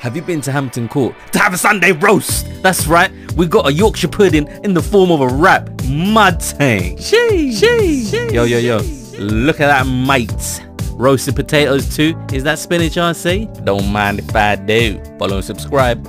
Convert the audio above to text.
Have you been to Hampton Court to have a Sunday roast? That's right, we got a Yorkshire pudding in the form of a wrap. Mud tank. Yo, look at that, mate. Roasted potatoes too. Is that spinach, I see? Don't mind if I do. Follow and subscribe.